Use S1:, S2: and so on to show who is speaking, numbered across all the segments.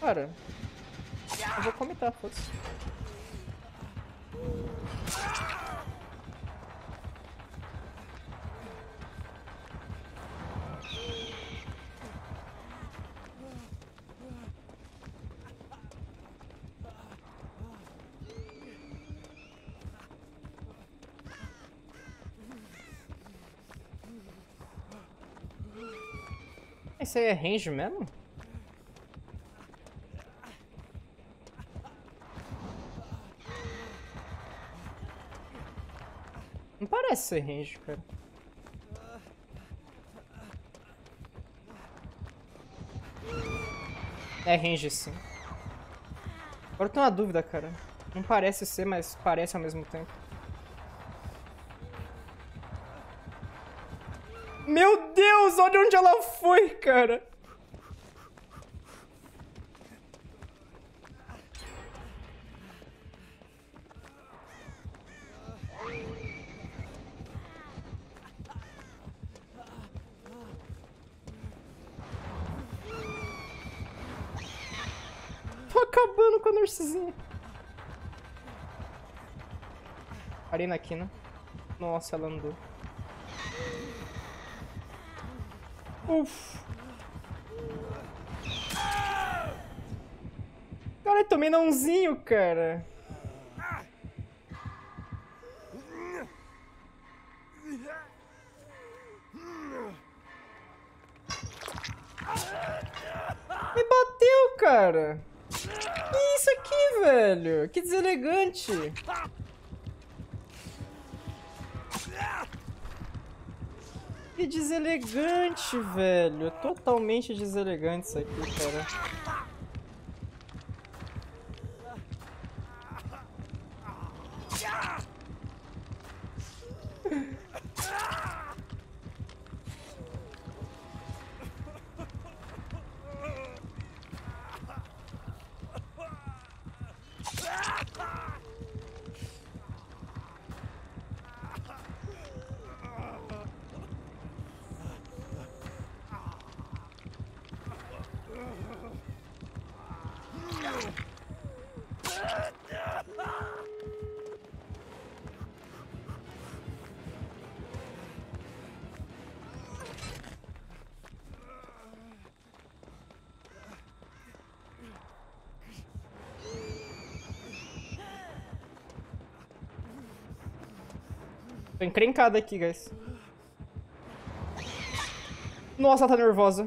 S1: Cara, eu vou comentar, foda-se. Esse aí é range mesmo? Não parece ser range, cara. É range sim. Agora eu tenho uma dúvida, cara. Não parece ser, mas parece ao mesmo tempo. Meu Deus, olha onde ela foi, cara. Tô acabando com a Narcisinha. Parei na quina. Nossa, ela andou. Uf. Cara, tomei nãozinho, cara. Me bateu, cara. Que isso aqui, velho? Que deselegante. Que deselegante, velho. Totalmente deselegante isso aqui, cara. Tô encrencada aqui, guys. Nossa, ela tá nervosa.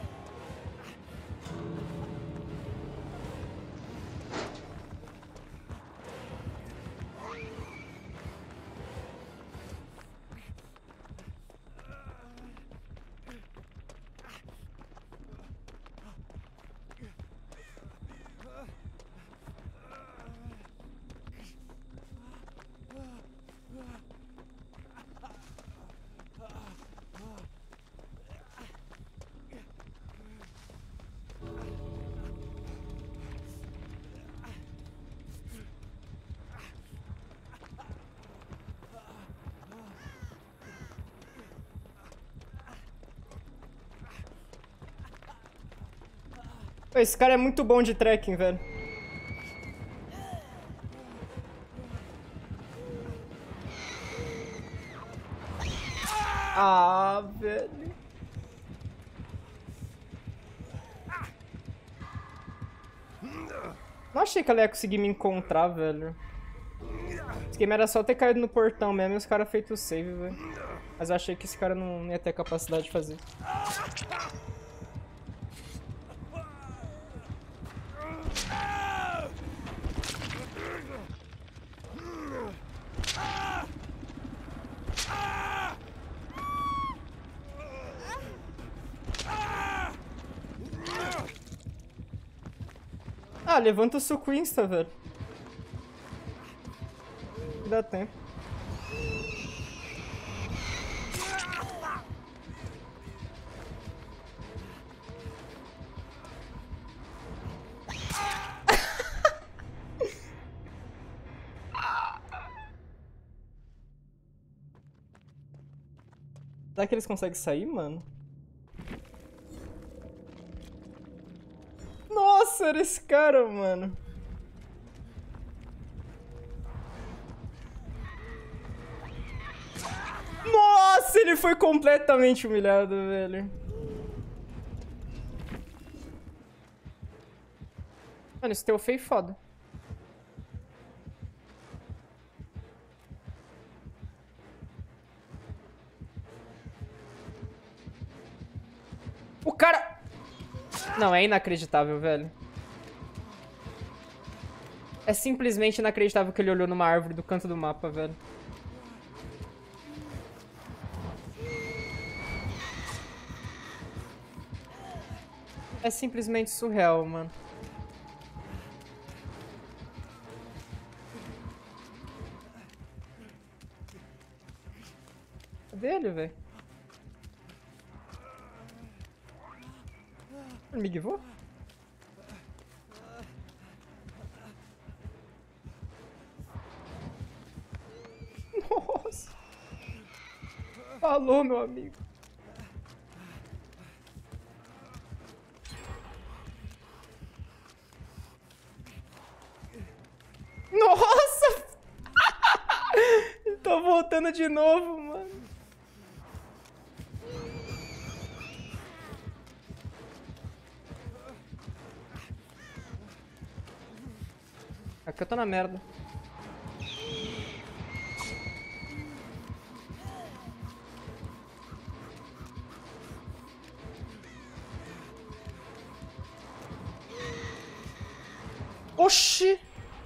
S1: Esse cara é muito bom de trekking, velho. Ah, velho. Não achei que ela ia conseguir me encontrar, velho. Esse game era só ter caído no portão mesmo e os caras feito o save, velho. Mas eu achei que esse cara não ia ter capacidade de fazer. Ah, levanta o suco insta, velho. Dá tempo. Será que eles conseguem sair, mano? Nossa, era esse cara, mano. Nossa, ele foi completamente humilhado, velho. Mano, esse teu feio foda. O cara... Não, é inacreditável, velho. É simplesmente inacreditável que ele olhou numa árvore do canto do mapa, velho. É simplesmente surreal, mano. Cadê ele, velho? Ele me guivou? Nossa. Falou, meu amigo. Nossa! Tô voltando de novo, mano. Aqui eu tô na merda. Oxi!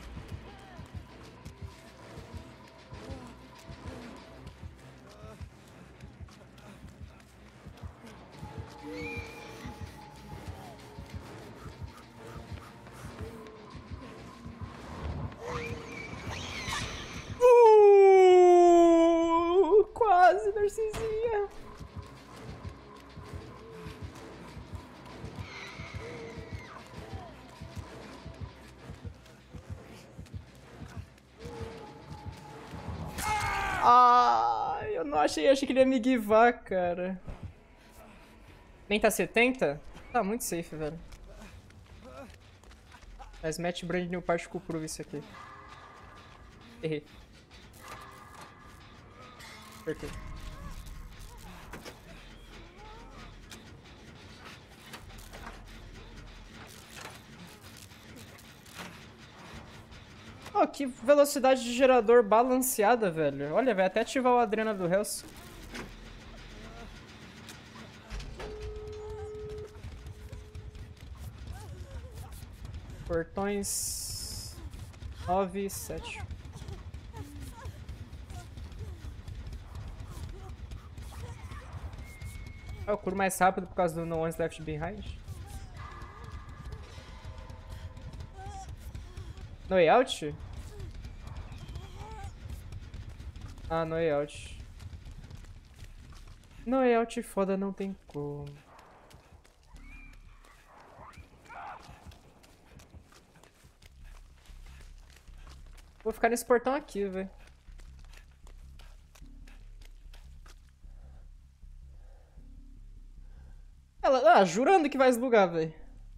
S1: Quase, Narcisinha. Eu não achei que ele ia me guivar, cara. Nem tá 70? Tá muito safe, velho. Mas mete brand new particle prove isso aqui. Errei. Acertei. Oh, que velocidade de gerador balanceada, velho. Olha, vai até ativar o Adrena do Hells. Portões 9 e 7. Eu curo mais rápido por causa do No One's Left Behind. No Way Out? Ah, No Way Out. No Way Out foda, não tem como. Vou ficar nesse portão aqui, velho. Ela, jurando que vai eslugar, velho.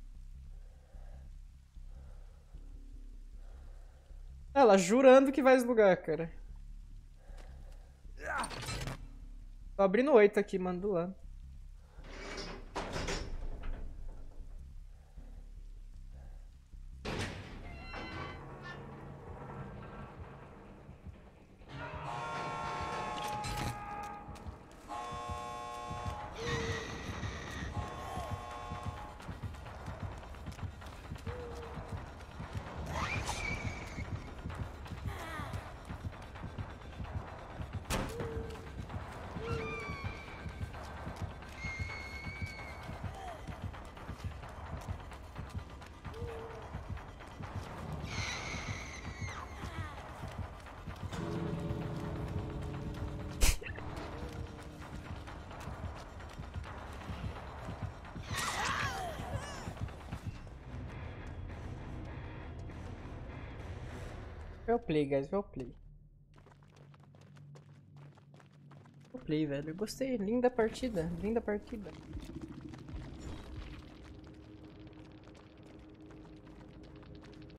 S1: Ela jurando que vai eslugar, cara. Tô abrindo 8 aqui, mano, do lado. Well play, guys, well play. Well play, velho. Gostei, linda partida, linda partida.